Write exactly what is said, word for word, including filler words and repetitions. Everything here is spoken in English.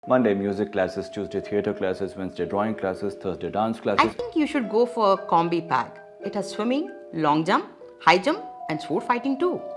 Monday music classes, Tuesday theatre classes, Wednesday drawing classes, Thursday dance I classes. think you should go for a combi pack. It has swimming, long jump, high jump and sword fighting too.